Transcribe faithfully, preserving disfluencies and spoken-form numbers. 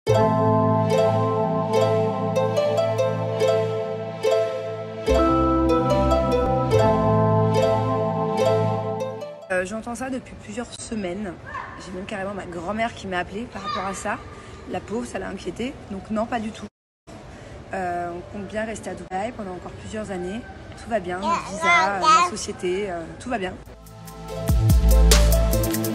Euh, J'entends ça depuis plusieurs semaines. J'ai même carrément ma grand-mère qui m'a appelée par rapport à ça. La pauvre, ça l'a inquiétée. Donc non, pas du tout. Euh, on compte bien rester à Dubaï pendant encore plusieurs années. Tout va bien, notre visa, euh, la société, euh, tout va bien.